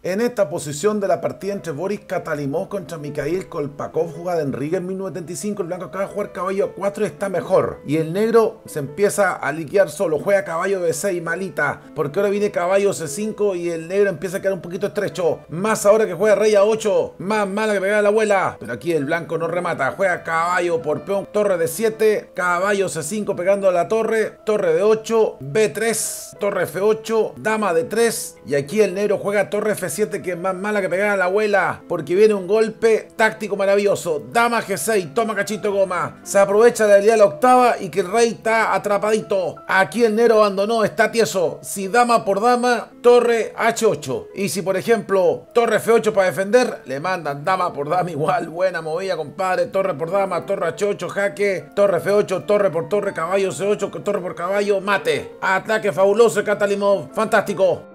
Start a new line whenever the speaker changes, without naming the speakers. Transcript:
En esta posición de la partida entre Boris Katalimov contra Mikhail Kolpakov, jugada en Riga en 1975, el blanco acaba de jugar caballo a 4 y está mejor. Y el negro se empieza a liquear solo, juega caballo B6, malita, porque ahora viene caballo C5 y el negro empieza a quedar un poquito estrecho. Más ahora que juega rey a 8, más mala que pegaba la abuela. Pero aquí el blanco no remata, juega caballo por peón, torre de 7, caballo C5 pegando a la torre, torre de 8, B3, torre F8, dama de 3 y aquí el negro juega torre F7 que es más mala que pegar a la abuela porque viene un golpe táctico maravilloso. Dama G6, toma cachito de goma. Se aprovecha la habilidad de la octava y que el rey está atrapadito. Aquí el negro abandonó, está tieso. Si dama por dama, torre H8. Y si por ejemplo torre F8 para defender, le mandan dama por dama igual. Buena movida, compadre. Torre por dama, torre H8, jaque. Torre F8, torre por torre, caballo C8, torre por caballo, mate. Ataque fabuloso de Katalimov. Fantástico.